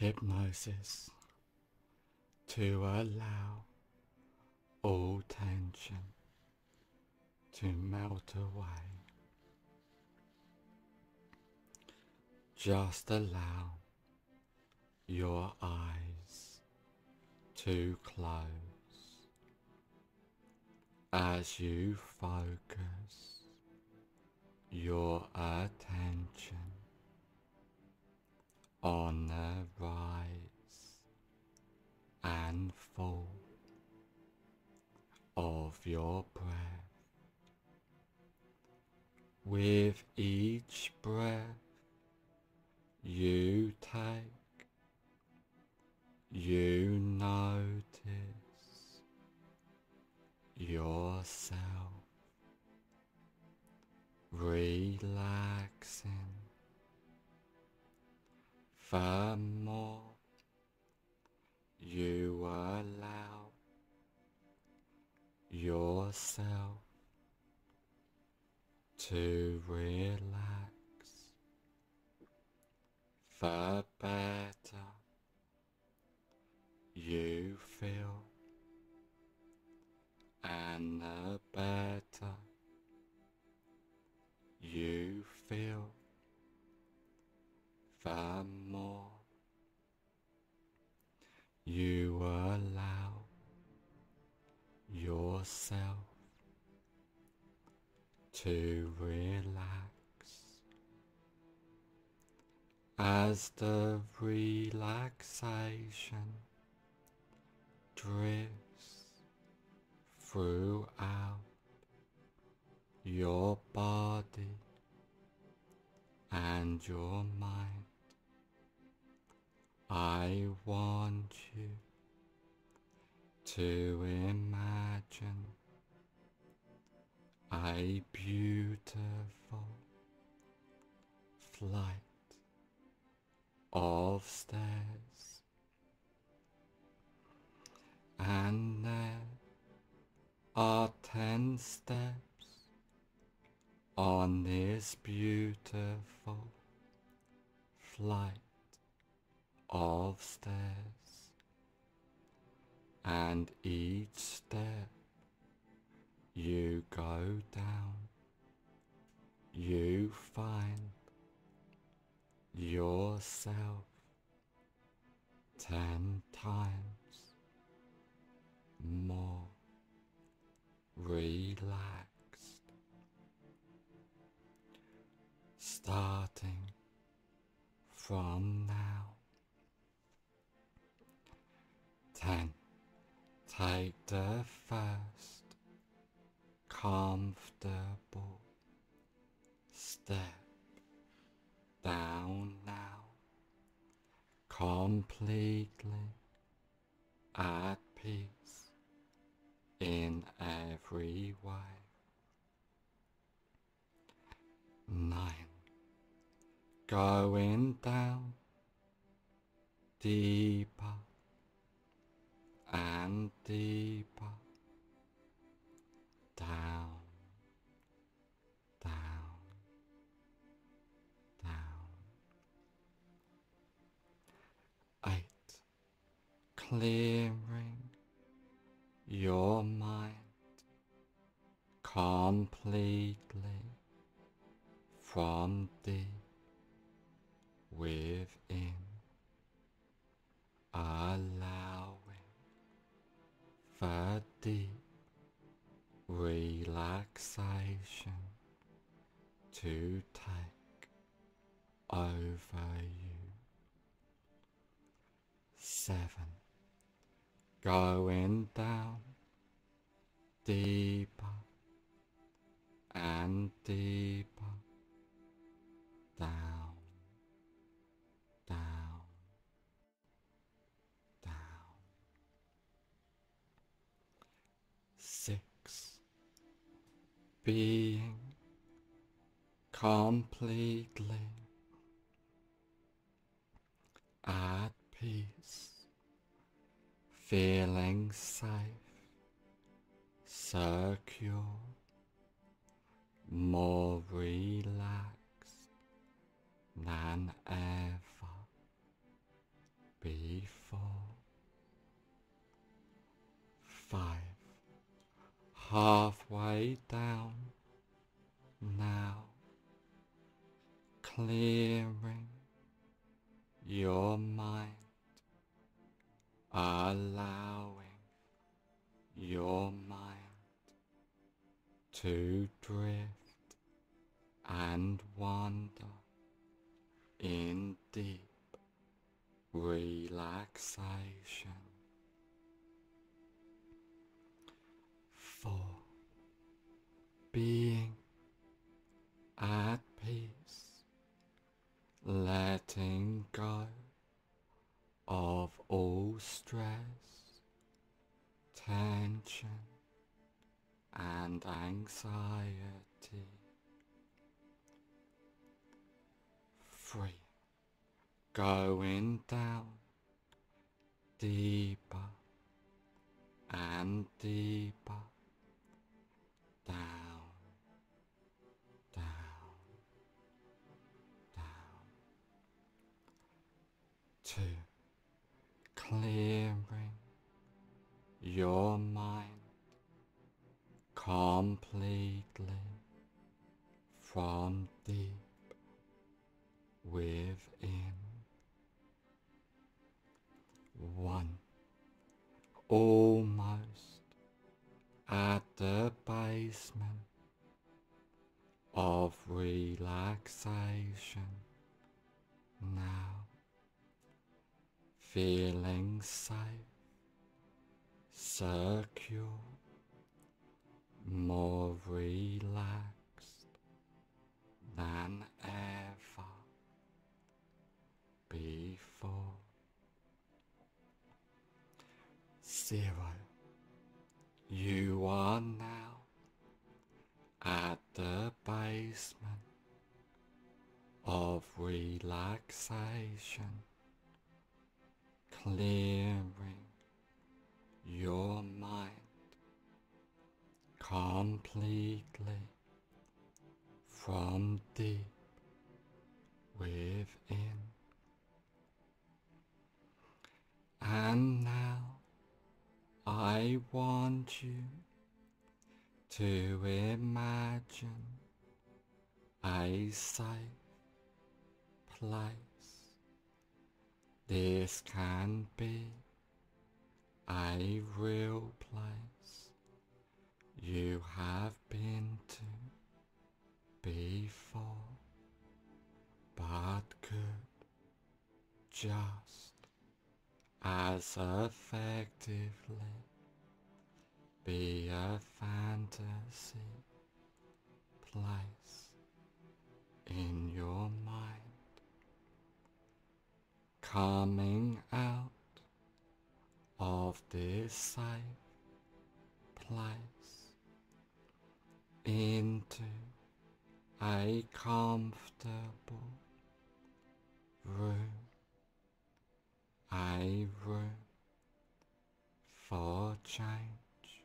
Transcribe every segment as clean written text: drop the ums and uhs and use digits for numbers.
hypnosis to allow all tension to melt away. Just allow your eyes to close as you focus your attention on the rise and fall of your breath. With each breath you take, you notice yourself relaxing. The more you allow yourself to relax, the better you feel, and the better you feel, the more you allow yourself to relax. As the relaxation drifts throughout your body and your mind, I want you to imagine a beautiful flight of stairs, and there are 10 steps on this beautiful flight of stairs, and each step you go down, you find yourself 10 times more relaxed. Starting from now. 10. Take the first comfortable step down now, completely at peace in every way. 9. Going down deeper and deeper, down, down, down. 8. Clearing your mind completely from deep within, allowing the deep relaxation to take over you. 7. Going down deeper and deeper, down, down, down. 6. Being completely at peace, feeling safe, secure, more relaxed than ever 4, 5, halfway down now, clearing your mind, allowing your mind to drift and wander in deep relaxation. 4, being at peace, letting go of all stress, tension and anxiety. 3, going down deeper and deeper, down, down, down. 2, clearing your mind completely from deep within. 1, almost at the basement of relaxation now, feeling safe, secure, more relaxed than ever before. 0, you are now at the basement of relaxation, clearing your mind completely from deep within. And now I want you to imagine a safe place. This can be a real place you have been to before, but could just as effectively be a fantasy place in your mind, coming out of this safe place into a comfortable room, a room for change,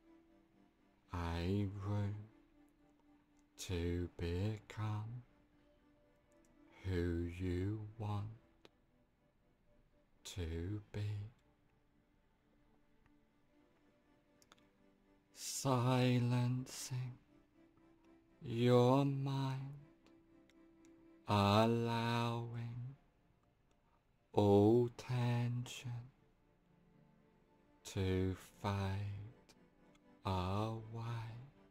a room to become who you want to be. Silencing your mind, allowing all tension to fade away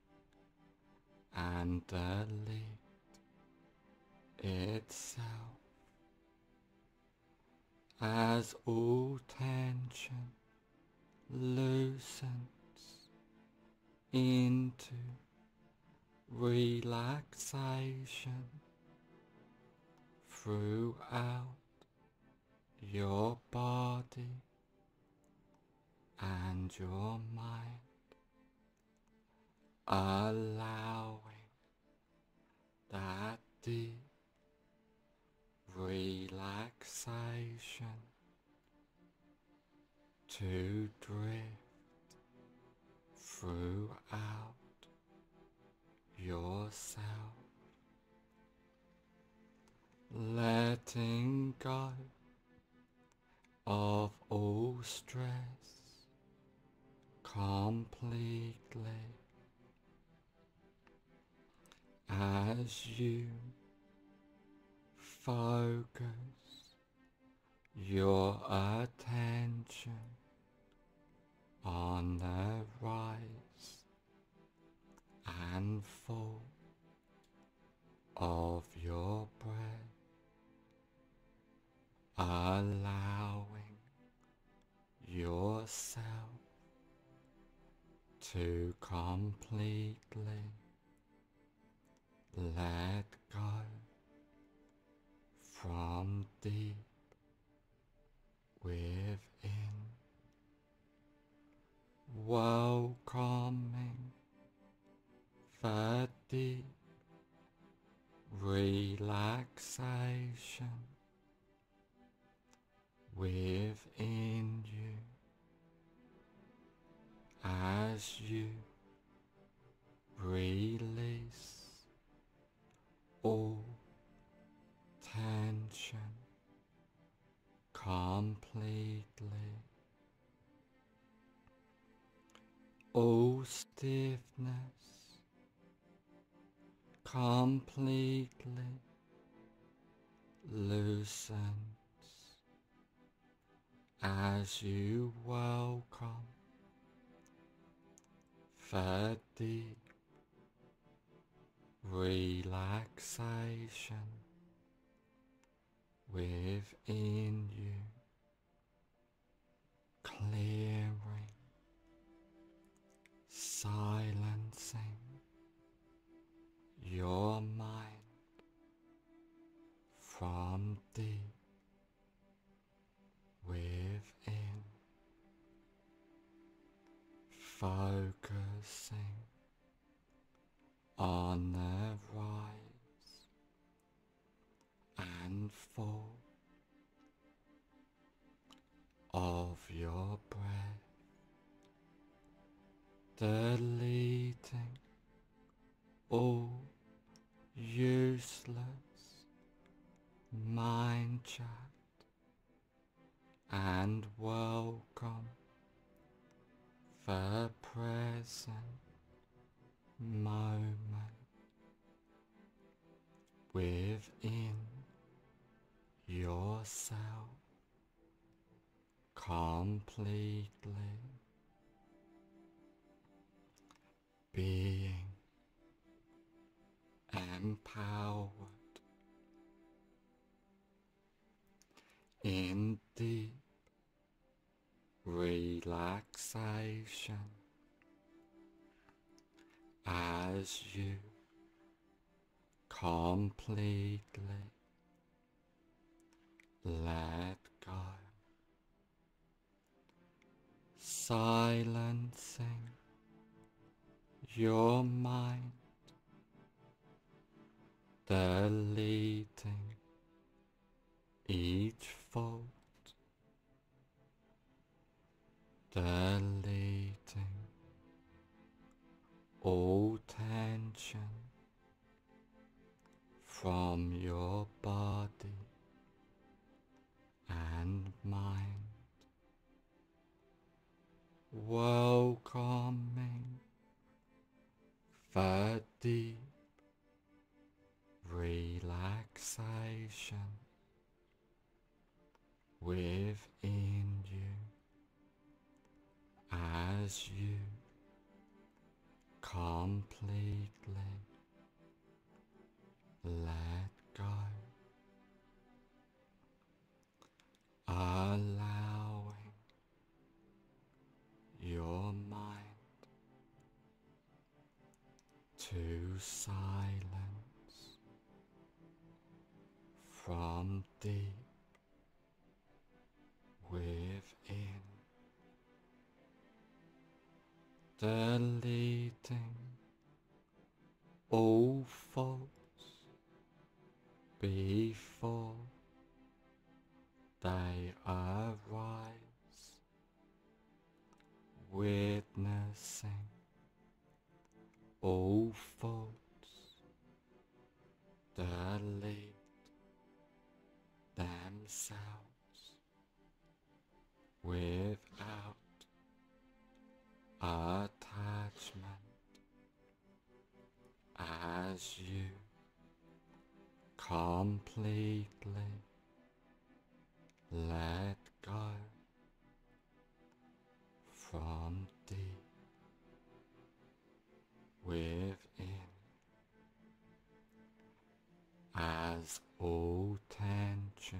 and delete itself as all tension loosens into relaxation throughout your body and your mind, allowing that deep relaxation to drift throughout yourself, letting go of stress completely as you focus your attention on the rise and fall of your breath, allowing yourself to completely let go from deep within, welcoming the deep relaxation within you as you release all tension completely, all stiffness completely loosens as you welcome the deep relaxation within you, clearing, silencing your mind from deep within, focusing on the rise and fall of your breath, deleting all useless mind chat and welcome the present moment within yourself completely, being empowered in deep relaxation as you completely let go, silencing your mind, deleting each thought, deleting all tension from your body and mind, welcoming the deep relaxation within you as you completely let go, allowing your mind to silence from deep within, deleting all thoughts before they arise, witnessing all thoughts delete themselves without attachment as you completely let go from deep within, as all tension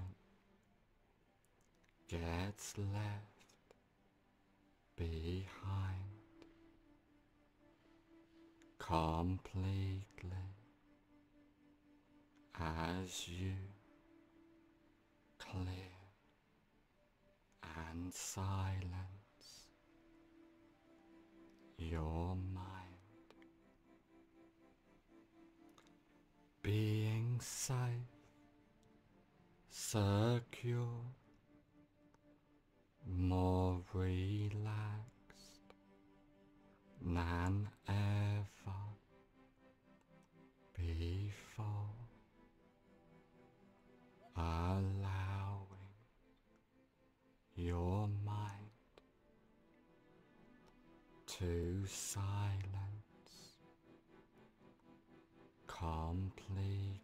gets left behind completely, as you clear and silence your mind, being safe, secure, more relaxed than ever before, allowing your mind to silence completely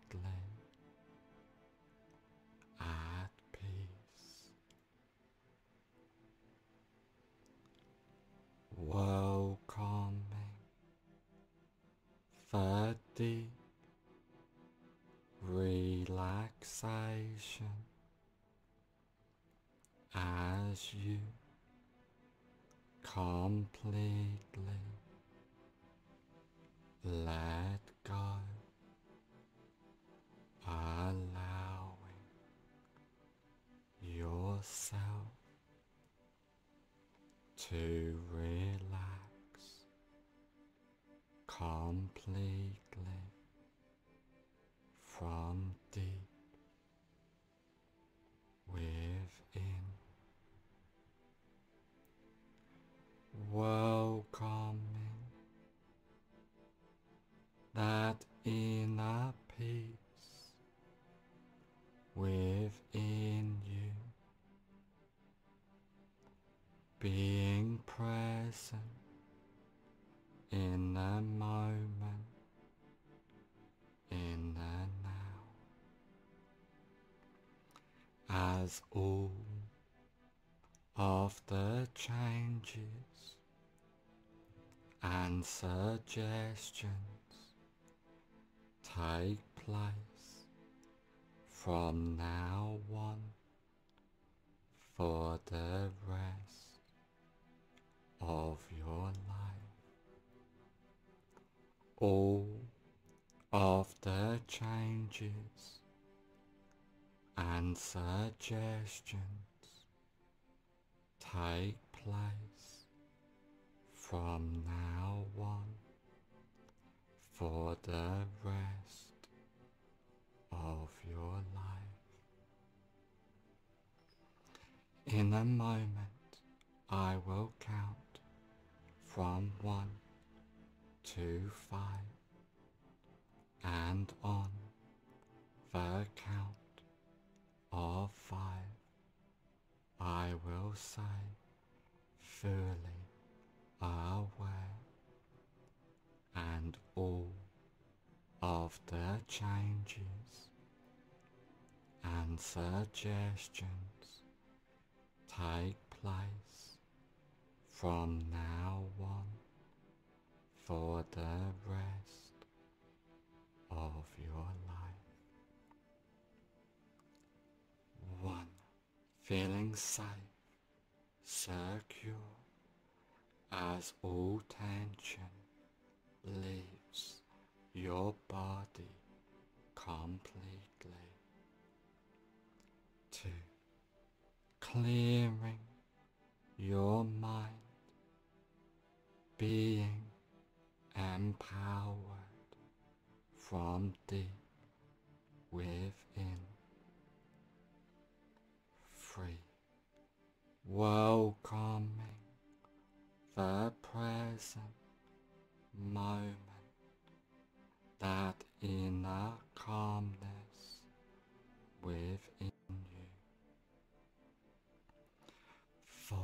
at peace, welcoming the deep relaxation as you completely let go, allowing yourself to relax completely from deep within, welcoming that inner peace within you, being present in the moment, in the now, as all of the changes and suggestions take place from now on for the rest of your life. All of the changes and suggestions take place from now on for the rest of your life. In a moment, I will count from 1 to 5, and on the count of 5, I will say, fully aware, and all of the changes and suggestions take place from now on for the rest of your life. 1. Feeling safe, secure, as all tension leaves your body completely. 2. Clearing your mind, being empowered from deep within. 3. Welcoming the present moment, that inner calmness within you. 4.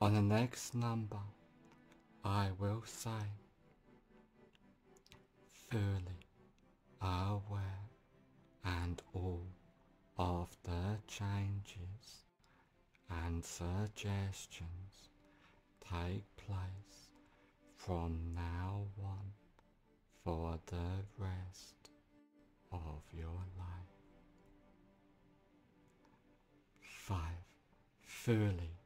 On the next number, I will say, fully aware, and all of the changes and suggestions take place from now on for the rest of your life. 5. Fully